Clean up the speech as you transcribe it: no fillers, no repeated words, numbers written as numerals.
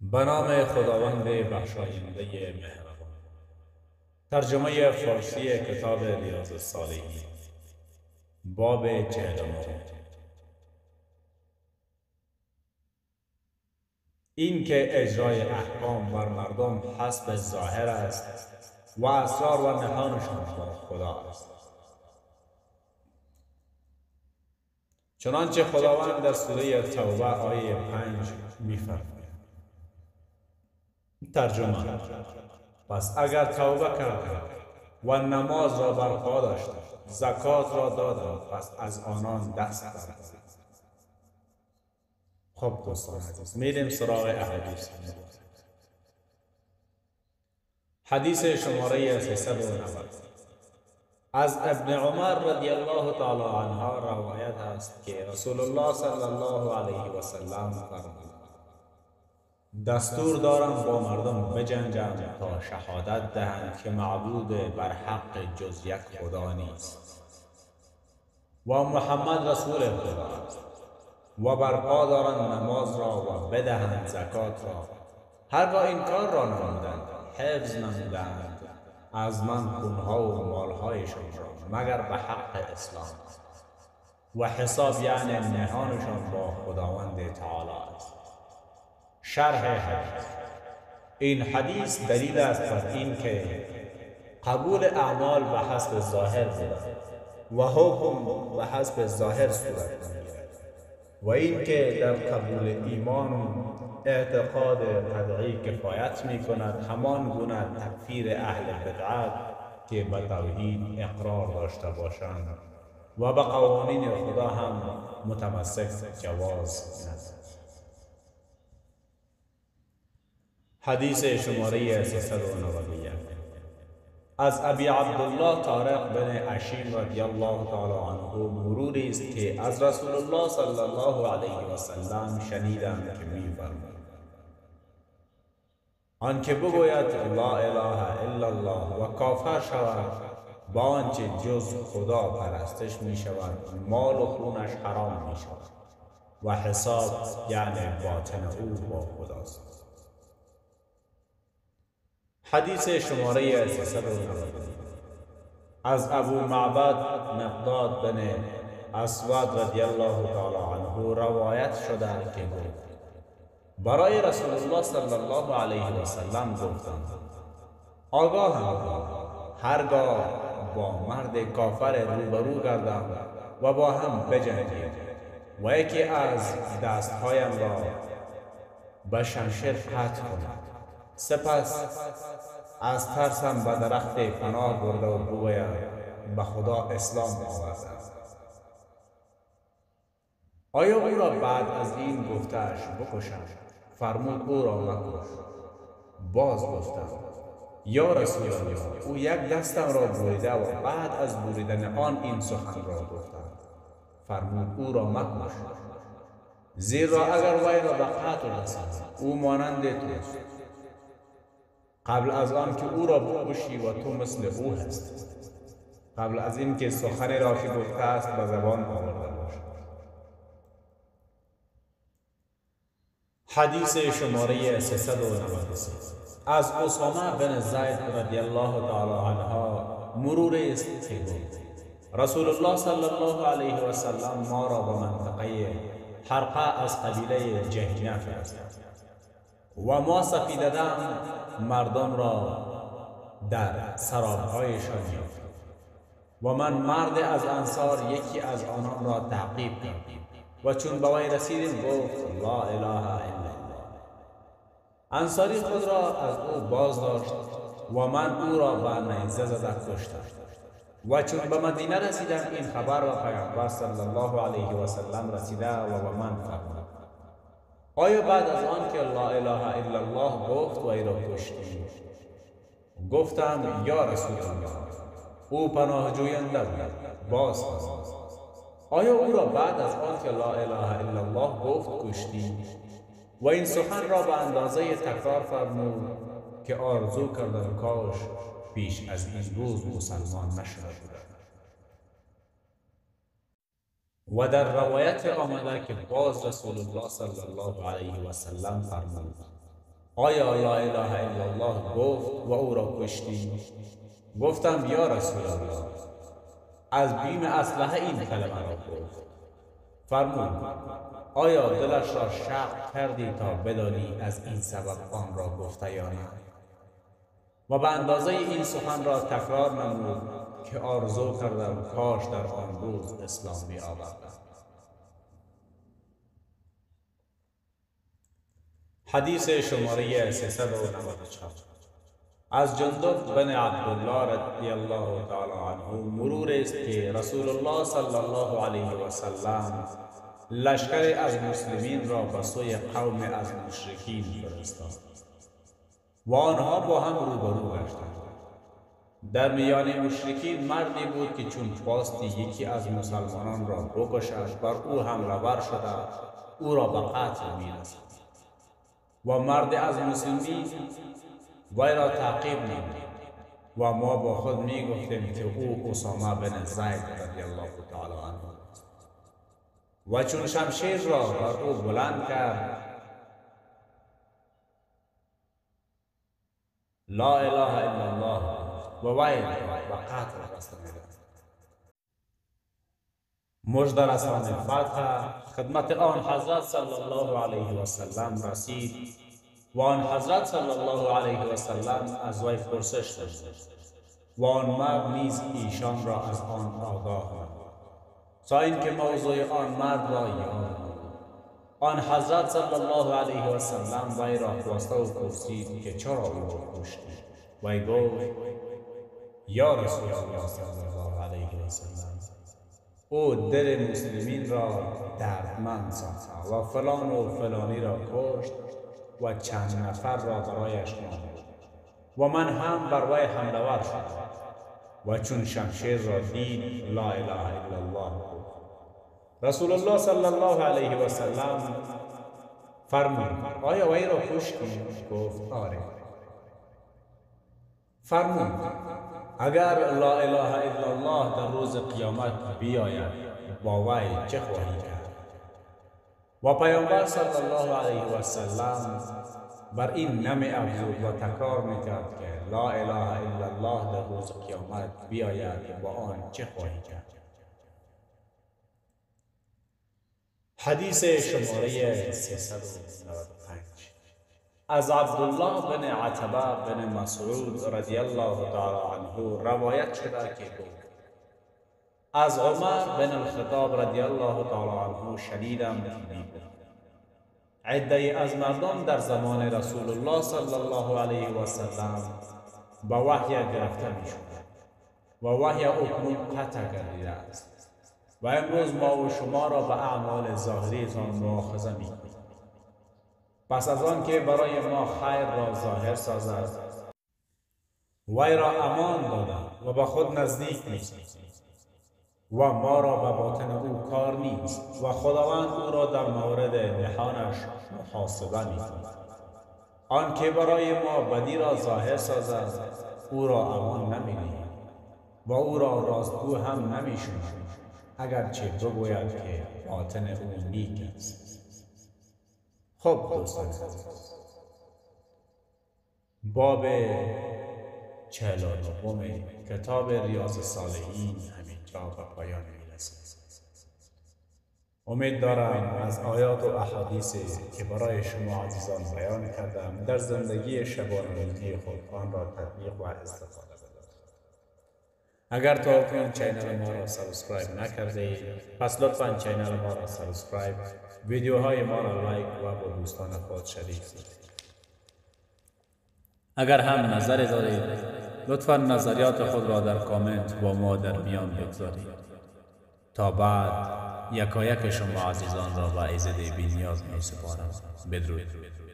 به نام خداوند بخشاینده مهربان. ترجمه فارسی کتاب ریاض الصالحین، باب 49. این که اجرای احکام بر مردم حسب ظاهر است و اسرار و نهانشان با خدا است. چنانچه خداوند در سوره توبه آیه 5 می‌فرماید: ترجمه: پس اگر توبه کردند و نماز را برپا داشتند، زکات را دادند، پس از آنان دست بردارید. خب دوستان عزیز، میریم سراغ احادیث. حدیث شماره 390 از ابن عمر رضی الله تعالی عنها روایت است که رسول الله صلی الله علیه و سلم فرمود: دستور دارم با مردم بجنگم تا شهادت دهند که معبود بر حق جز یک خدا نیست و محمد رسول خدا است، و برپا دارند نماز را و بدهند زکات را. هرگاه این کار را نمودند، حفظ نمودند از من خونها و مالهایشان را مگر به حق اسلام، و حساب یعنی نهانشان با خداوند تعالی است. شرح حدیث: این حدیث دلیل است بر این که قبول اعمال به حسب ظاهر بود و حکم به حسب ظاهر صورت می‌گیرد، و این که در قبول ایمان اعتقاد قطعی کفایت می‌کند، همان گونه تکفیر اهل بدعت که به توحید اقرار داشته باشند و به قوانین خدا هم متمسک جواز ندارد. حدیث شماره 391 از ابی عبدالله طارق بن عشیم رضی الله تعالی عنه مروری است که از رسول الله صلی الله علیه و سلم شنیدم که می‌فرماید: آنکه بگوید لا اله الا الله و کافر شود با آنچه جز خدا پرستش می شود، مال و خونش حرام می شود و حساب یعنی باطن او با خداست. حدیث شماره 390 از ابو معبد مقداد بن اسود رضی الله تعالی عنه روایت شده که گفت: برای رسول الله صلی الله علیه و سلم گفتند: آگاهم هرگاه با مرد کافر روبرو گردم و با هم بجنگیم و یکی از دستهایم را به شمشیر قطع کنم، سپس از ترسم به درخت پناه برده و بگویم به خدا اسلام آوردم، آیا او را بعد از این گفته‌اش بکشم؟ فرمود او را مکش. باز گفتم: یا رسول الله، او یک دستم را بریده و بعد از بریدن آن این سخن را گفتم. فرمود او را مکش، زیرا اگر وی را به قتل رساند او مانند توست، قبل از آن که او را بکشی و تو مثل او هستی، قبل از این که سخنی را که گفته است به زبان آورده باشد. حدیث شماره 393 از اسامه بن زید رضی الله تعالی عنه مرور است که گفت: رسول الله صلی الله علیه و سلم ما را به منطقه حرقه از قبیله جهنه فرستاد و ما سفیده دم مردم را در سرابهایشان یافتیم و من مرد از انصار یکی از آنان را تعقیب کردیم و چون به وی رسیدیم گفت: لا اله الا الله. انصاری خود را از او باز داشت و من او را به نیزه زده کشتم. و چون به مدینه رسیدم این خبر به پیامبر صلی الله علیه و سلم رسیده و به من فرمود: آیا بعد از آن که لا اله الا الله گفت و ای را کشتی؟ گفتم: یا رسول الله، او پناه جوینده بود. باز فرمود: آیا او را بعد از آن که لا اله الا الله گفت کشتی؟ و این سخن را به اندازه تکرار فرمود که آرزو کردم کاش پیش از این روز مسلمان نشده بودم. و در روایت آمده که باز رسول الله صلی الله علیه و سلم فرمود: آیا لا اله الا الله گفت و او را کشتی؟ گفتم یا رسول الله، از بیم اسلحه این کلمه را گفت. فرمود آیا دلش را شق کردی تا بدانی از این سبب آن را گفته یا نه؟ و به اندازه این سخن را تکرار نمود که آرزو کردم کاش در آن روز اسلام می آوردم. حدیث شماره 394 از جندب بن عبدالله رضی الله تعالی عنه مرور است که رسول الله صلی الله علیه و سلم لشکر از مسلمین را به سوی قوم از مشرکین فرستاد و آنها با هم روبرو گشتند. در میان مشرکین مردی بود که چون خواستی یکی از مسلمانان را بکشد بر او حمله ور شده او را به قتل می‌رساند و مرد از مسلمین وی را تعقیب نمود و ما با خود می گفتیم که او اسامه بن زید رضی الله تعالی عنه و چون شمشیر را بر او بلند کرد لا اله الا الله و وی را به قتل رسانید. مژده رسان فتح خدمت آن حضرت صلی الله علیه و سلم رسید و آن حضرت صلی الله علیه و سلم از وی پرسش کرد و آن مرد نیز ایشان را از آن آگاه نمود تا اینکه موضوع آن مرد را یاد نمود. آن حضرت صلی الله علیه و سلم وی را خواسته و پرسید که چرا او را کشتی؟ وی گفت یا رسول الله صلی الله علیه و سلم، او دل مسلمین را دردمند ساخت و فلان و فلانی را کشت و چند نفر را برایش ماند و من هم بر وی حمله ور شدم و چون شمشیر را دید لا اله الا الله گفت. رسول الله صلی الله علیه و سلم فرمود آیا وی را کشتی؟ گفت آره. فرمود اگر لا اله الا الله در روز قیامت بیاید با وی چه خواهی کرد؟ و پیامبر صلی الله علیه و سلم بر این نمی افزود و تکرار میکرد که لا اله الا الله در روز قیامت بیاید با آن چه خواهی کرد؟ حدیث شماره 395 از عبدالله بن عتبه بن مسعود رضی الله تعالی عنه روایت شده که گفت از عمر بن الخطاب رضی الله تعالی عنه شنیدم که میگوید عده‌ای از مردم در زمان رسول الله صلی الله علیه و سلم به وحی گرفته میشدند و وحی اکنون قطع گردیده است و امروز ما و شما را به اعمال ظاهریتان مؤاخذه میکنیم. پس از آن که برای ما خیر را ظاهر سازد وی را امان دادند و به خود نزدیک می‌سازد و ما را به باطن او کار نیست و خداوند او را در مورد نهانش محاسبه می‌کند. آن که برای ما بدی را ظاهر سازد او را امان نمی‌دهیم و او را راستگو هم نمی‌شماریم اگرچه بگوید که باطن او نیک است. خب دوستان باب 49 کتاب ریاض الصالحین همینجا به پایان میرسد. امید دارم از آیات و احادیثی که برای شما عزیزان بیان کردم در زندگی شبانگی خود آن را تطبیق و استفاده ببرید. اگر تا اکنون چینل ما را سابسکرایب نکرده اید پس لطفاً چینل ما را سابسکرایب، ویدیوهای ما را لایک و با دوستان خود شریک کنید. اگر هم نظری دارید لطفاً نظریات خود را در کامنت با ما در میان بگذارید تا بعد یکایک شما عزیزان را به عزت بی‌نیاز می سپارم. بدرود.